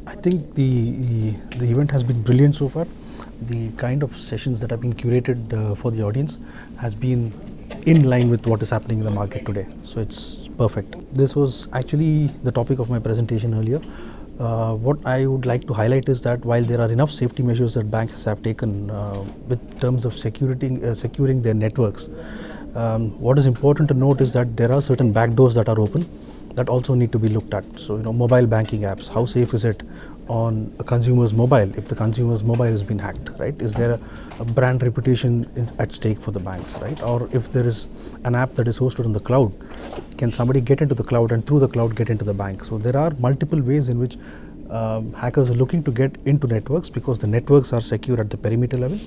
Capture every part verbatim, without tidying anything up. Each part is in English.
I think the the event has been brilliant so far. The kind of sessions that have been curated uh, for the audience has been in line with what is happening in the market today. So it's perfect. This was actually the topic of my presentation earlier. Uh, what I would like to highlight is that while there are enough safety measures that banks have taken uh, with terms of security, uh, securing their networks, um, what is important to note is that there are certain backdoors that are open that also need to be looked at. So, you know, mobile banking apps, how safe is it on a consumer's mobile if the consumer's mobile has been hacked, right? Is there a, a brand reputation in, at stake for the banks, right? Or if there is an app that is hosted on the cloud, can somebody get into the cloud and through the cloud get into the bank? So there are multiple ways in which um, hackers are looking to get into networks because the networks are secure at the perimeter level.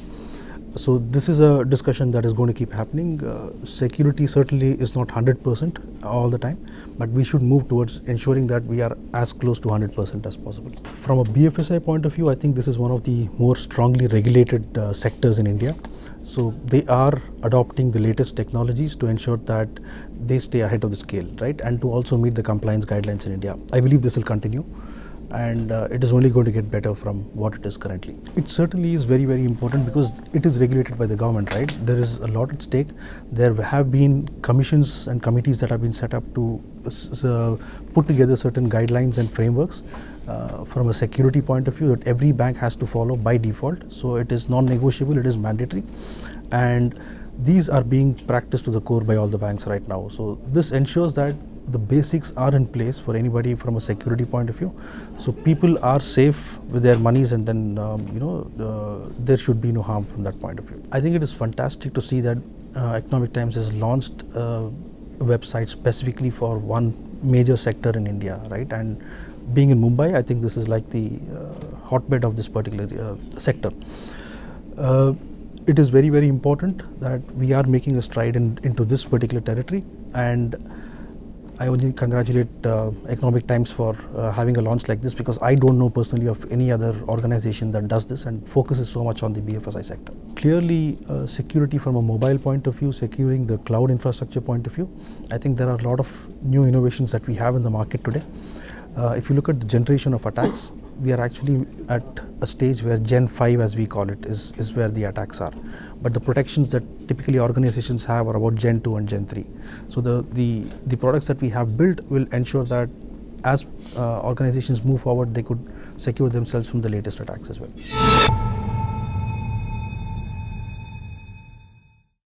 So this is a discussion that is going to keep happening. Uh, security certainly is not one hundred percent all the time, but we should move towards ensuring that we are as close to one hundred percent as possible. From a B F S I point of view, I think this is one of the more strongly regulated uh, sectors in India. So they are adopting the latest technologies to ensure that they stay ahead of the scale, right? And to also meet the compliance guidelines in India. I believe this will continue. And uh, it is only going to get better from what it is currently. It certainly is very, very important because it is regulated by the government, right? There is a lot at stake. There have been commissions and committees that have been set up to uh, put together certain guidelines and frameworks uh, from a security point of view that every bank has to follow by default. So it is non-negotiable, it is mandatory. And these are being practiced to the core by all the banks right now. So this ensures that the basics are in place for anybody from a security point of view. So people are safe with their monies, and then um, you know uh, there should be no harm from that point of view. I think it is fantastic to see that uh, Economic Times has launched a website specifically for one major sector in India, right? And being in Mumbai, I think this is like the uh, hotbed of this particular uh, sector. Uh, it is very, very important that we are making a stride in, into this particular territory, and I only congratulate uh, Economic Times for uh, having a launch like this, because I don't know personally of any other organization that does this and focuses so much on the B F S I sector. Clearly, uh, security from a mobile point of view, securing the cloud infrastructure point of view, I think there are a lot of new innovations that we have in the market today. Uh, if you look at the generation of attacks, we are actually at a stage where Gen five, as we call it, is, is where the attacks are. But the protections that typically organizations have are about Gen two and Gen three. So the, the, the products that we have built will ensure that as uh, organizations move forward, they could secure themselves from the latest attacks as well.